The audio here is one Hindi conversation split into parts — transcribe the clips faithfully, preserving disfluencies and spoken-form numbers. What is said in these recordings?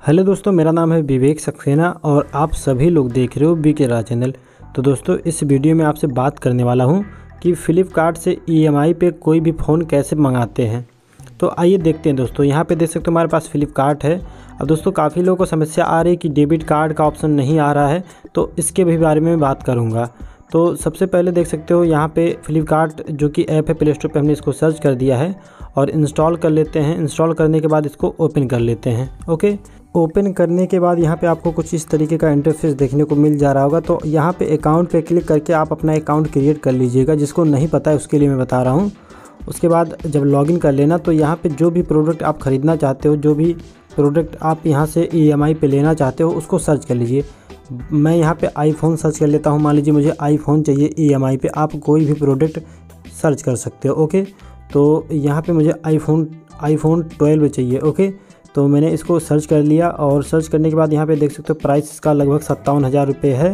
हेलो दोस्तों, मेरा नाम है विवेक सक्सेना और आप सभी लोग देख रहे हो बी के राज चैनल। तो दोस्तों, इस वीडियो में आपसे बात करने वाला हूं कि फ्लिपकार्ट से ईएमआई पे कोई भी फ़ोन कैसे मंगाते हैं। तो आइए देखते हैं दोस्तों। यहां पे देख सकते हो हमारे पास फ्लिपकार्ट है। अब दोस्तों, काफ़ी लोगों को समस्या आ रही है कि डेबिट कार्ड का ऑप्शन नहीं आ रहा है, तो इसके भी बारे में बात करूँगा। तो सबसे पहले देख सकते हो यहाँ पे फ्लिपकार्ट जो कि ऐप है, प्ले स्टोर पे हमने इसको सर्च कर दिया है और इंस्टॉल कर लेते हैं। इंस्टॉल करने के बाद इसको ओपन कर लेते हैं। ओके, ओपन करने के बाद यहाँ पे आपको कुछ इस तरीके का इंटरफेस देखने को मिल जा रहा होगा। तो यहाँ पे अकाउंट पे क्लिक करके आप अपना अकाउंट क्रिएट कर लीजिएगा। जिसको नहीं पता है उसके लिए मैं बता रहा हूँ। उसके बाद जब लॉगिन कर लेना, तो यहाँ पे जो भी प्रोडक्ट आप ख़रीदना चाहते हो, जो भी प्रोडक्ट आप यहाँ से ईएमआई पे लेना चाहते हो, उसको सर्च कर लीजिए। मैं यहाँ पे आईफोन सर्च कर लेता हूँ। मान लीजिए मुझे आईफोन चाहिए ईएमआई पे। आप कोई भी प्रोडक्ट सर्च कर सकते हो। ओके, तो यहाँ पे मुझे आईफोन आईफोन ट्वेल्व चाहिए। ओके, तो मैंने इसको सर्च कर लिया और सर्च करने के बाद यहाँ पे देख सकते हो प्राइस इसका लगभग सत्तावन हज़ार रुपये है।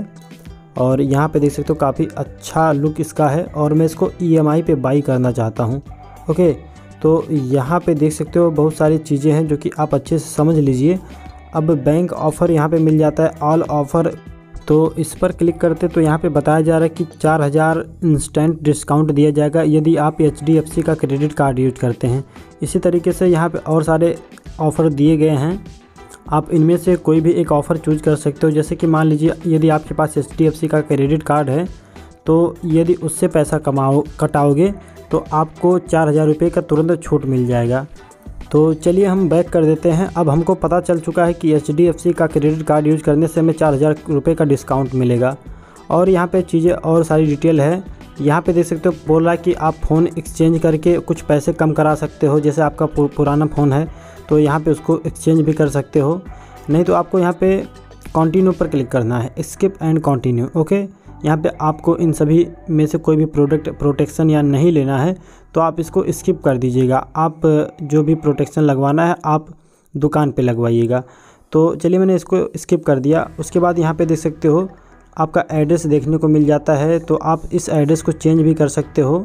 और यहाँ पे देख सकते हो काफ़ी अच्छा लुक इसका है और मैं इसको ईएमआई पे बाई करना चाहता हूँ। ओके, तो यहाँ पे देख सकते हो बहुत सारी चीज़ें हैं जो कि आप अच्छे से समझ लीजिए। अब बैंक ऑफ़र यहाँ पे मिल जाता है, ऑल ऑफ़र। तो इस पर क्लिक करते तो यहाँ पे बताया जा रहा है कि चार हज़ार इंस्टेंट डिस्काउंट दिया जाएगा यदि आप एच डी एफ सी का क्रेडिट कार्ड यूज करते हैं। इसी तरीके से यहाँ पे और सारे ऑफ़र दिए गए हैं। आप इनमें से कोई भी एक ऑफ़र चूज कर सकते हो। जैसे कि मान लीजिए यदि आपके पास एच डी एफ सी का क्रेडिट कार्ड है, तो यदि उससे पैसा कमाओ कटाओगे तो आपको चार हज़ार रुपये का तुरंत छूट मिल जाएगा। तो चलिए हम बैक कर देते हैं। अब हमको पता चल चुका है कि एच डी एफ सी का क्रेडिट कार्ड यूज़ करने से हमें चार हज़ार रुपये का डिस्काउंट मिलेगा। और यहाँ पे चीज़ें और सारी डिटेल है। यहाँ पे देख सकते हो बोल रहा है कि आप फ़ोन एक्सचेंज करके कुछ पैसे कम करा सकते हो। जैसे आपका पुराना फ़ोन है तो यहाँ पे उसको एक्सचेंज भी कर सकते हो। नहीं तो आपको यहाँ पे कंटिन्यू पर क्लिक करना है, स्किप एंड कंटिन्यू। ओके, यहाँ पे आपको इन सभी में से कोई भी प्रोडक्ट प्रोटेक्शन या नहीं लेना है तो आप इसको स्किप कर दीजिएगा। आप जो भी प्रोटेक्शन लगवाना है आप दुकान पे लगवाइएगा। तो चलिए मैंने इसको स्किप कर दिया। उसके बाद यहाँ पे देख सकते हो आपका एड्रेस देखने को मिल जाता है। तो आप इस एड्रेस को चेंज भी कर सकते हो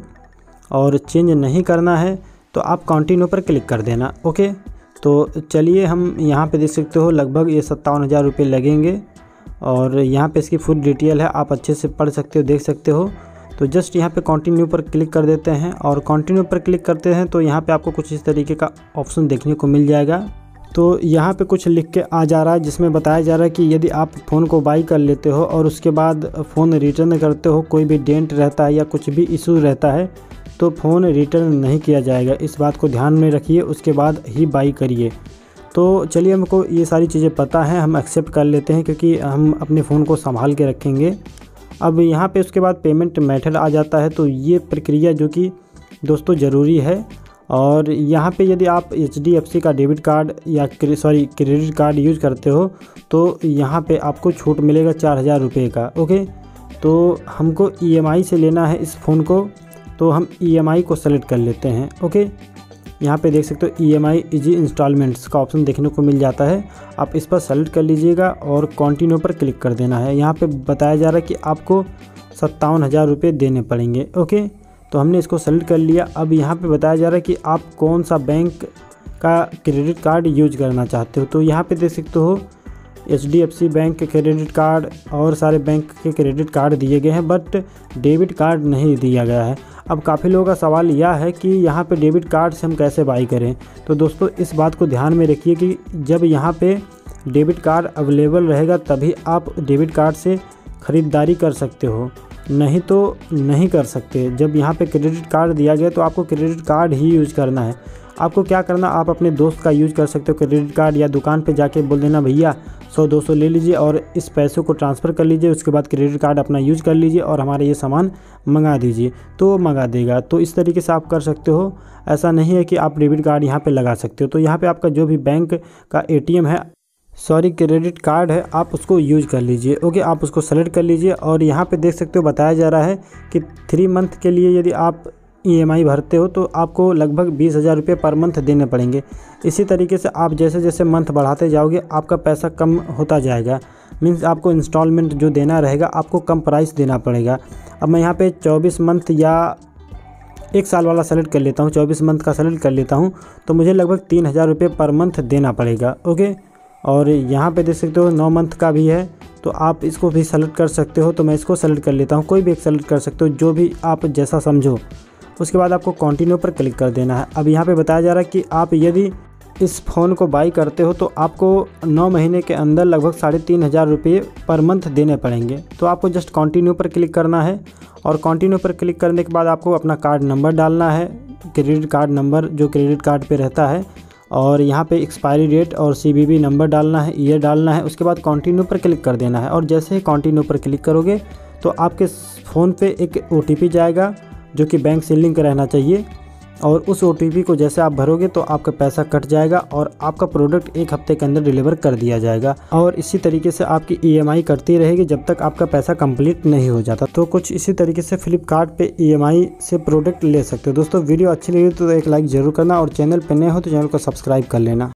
और चेंज नहीं करना है तो आप कंटिन्यू पर क्लिक कर देना। ओके, तो चलिए हम यहाँ पे देख सकते हो लगभग ये सत्तावन हज़ार रुपये लगेंगे और यहाँ पे इसकी फुल डिटेल है, आप अच्छे से पढ़ सकते हो, देख सकते हो। तो जस्ट यहाँ पे कंटिन्यू पर क्लिक कर देते हैं और कंटिन्यू पर क्लिक करते हैं तो यहाँ पे आपको कुछ इस तरीके का ऑप्शन देखने को मिल जाएगा। तो यहाँ पे कुछ लिख के आ जा रहा है जिसमें बताया जा रहा है कि यदि आप फ़ोन को बाई कर लेते हो और उसके बाद फ़ोन रिटर्न करते हो, कोई भी डेंट रहता है या कुछ भी इशू रहता है तो फ़ोन रिटर्न नहीं किया जाएगा। इस बात को ध्यान में रखिए, उसके बाद ही बाई करिए। तो चलिए, हमको ये सारी चीज़ें पता हैं, हम एक्सेप्ट कर लेते हैं क्योंकि हम अपने फ़ोन को संभाल के रखेंगे। अब यहाँ पे उसके बाद पेमेंट मेथड आ जाता है। तो ये प्रक्रिया जो कि दोस्तों ज़रूरी है। और यहाँ पे यदि आप एच डी एफ सी का डेबिट कार्ड या सॉरी क्रेडिट कार्ड यूज़ करते हो तो यहाँ पे आपको छूट मिलेगा चार हज़ार रुपये का। ओके, तो हमको ई एम आई से लेना है इस फ़ोन को, तो हम ई एम आई को सेलेक्ट कर लेते हैं। ओके, यहाँ पे देख सकते हो E M I easy installments का ऑप्शन देखने को मिल जाता है। आप इस पर सेलेक्ट कर लीजिएगा और कंटिन्यू पर क्लिक कर देना है। यहाँ पे बताया जा रहा है कि आपको सत्तावन हज़ार रुपये देने पड़ेंगे। ओके, तो हमने इसको सेलेक्ट कर लिया। अब यहाँ पे बताया जा रहा है कि आप कौन सा बैंक का क्रेडिट कार्ड यूज करना चाहते हो। तो यहाँ पे देख सकते हो H D F C bank के क्रेडिट कार्ड और सारे बैंक के क्रेडिट कार्ड दिए गए हैं, बट डेबिट कार्ड नहीं दिया गया है। अब काफ़ी लोगों का सवाल यह है कि यहाँ पे डेबिट कार्ड से हम कैसे बाई करें। तो दोस्तों, इस बात को ध्यान में रखिए कि जब यहाँ पे डेबिट कार्ड अवेलेबल रहेगा तभी आप डेबिट कार्ड से ख़रीदारी कर सकते हो, नहीं तो नहीं कर सकते। जब यहाँ पे क्रेडिट कार्ड दिया गया तो आपको क्रेडिट कार्ड ही यूज़ करना है। आपको क्या करना, आप अपने दोस्त का यूज़ कर सकते हो क्रेडिट कार्ड, या दुकान पे जाके बोल देना भैया सौ दो सौ ले लीजिए और इस पैसों को ट्रांसफ़र कर लीजिए। उसके बाद क्रेडिट कार्ड अपना यूज़ कर लीजिए और हमारे ये सामान मंगा दीजिए, तो मंगा देगा। तो इस तरीके से आप कर सकते हो। ऐसा नहीं है कि आप डेबिट कार्ड यहाँ पे लगा सकते हो। तो यहाँ पे आपका जो भी बैंक का ए टी एम है, सॉरी क्रेडिट कार्ड है, आप उसको यूज कर लीजिए। ओके, आप उसको सेलेक्ट कर लीजिए। और यहाँ पे देख सकते हो बताया जा रहा है कि थ्री मंथ के लिए यदि आप ई एम आई भरते हो तो आपको लगभग बीस हज़ार रुपये पर मंथ देने पड़ेंगे। इसी तरीके से आप जैसे जैसे मंथ बढ़ाते जाओगे आपका पैसा कम होता जाएगा। मीन्स आपको इंस्टॉलमेंट जो देना रहेगा आपको कम प्राइस देना पड़ेगा। अब मैं यहाँ पे चौबीस मंथ या एक साल वाला सेलेक्ट कर लेता हूँ, चौबीस मंथ का सेलेक्ट कर लेता हूँ, तो मुझे लगभग तीन हज़ार रुपये पर मंथ देना पड़ेगा। ओके, और यहाँ पे देख सकते हो नौ मंथ का भी है, तो आप इसको भी सेलेक्ट कर सकते हो। तो मैं इसको सेलेक्ट कर लेता हूँ, कोई भी एक सेलेक्ट कर सकते हो, जो भी आप जैसा समझो। उसके बाद आपको कंटिन्यू पर क्लिक कर देना है। अब यहाँ पे बताया जा रहा है कि आप यदि इस फ़ोन को बाई करते हो तो आपको नौ महीने के अंदर लगभग साढ़े तीन हज़ार रुपये पर मंथ देने पड़ेंगे। तो आपको जस्ट कंटिन्यू पर क्लिक करना है और कंटिन्यू पर क्लिक करने के बाद आपको अपना कार्ड नंबर डालना है, क्रेडिट कार्ड नंबर जो क्रेडिट कार्ड पे रहता है, और यहाँ पे एक्सपायरी डेट और सीवीवी नंबर डालना है, ईयर डालना है। उसके बाद कंटिन्यू पर क्लिक कर देना है और जैसे ही कंटिन्यू पर क्लिक करोगे तो आपके फ़ोन पे एक ओटीपी जाएगा जो कि बैंक से लिंक रहना चाहिए, और उस ओटीपी को जैसे आप भरोगे तो आपका पैसा कट जाएगा और आपका प्रोडक्ट एक हफ्ते के अंदर डिलीवर कर दिया जाएगा। और इसी तरीके से आपकी ईएमआई कटती रहेगी जब तक आपका पैसा कंप्लीट नहीं हो जाता। तो कुछ इसी तरीके से फ्लिपकार्ट पे ईएमआई से प्रोडक्ट ले सकते हो। दोस्तों वीडियो अच्छी लगी तो एक लाइक ज़रूर करना और चैनल पर नए हो तो चैनल को सब्सक्राइब कर लेना।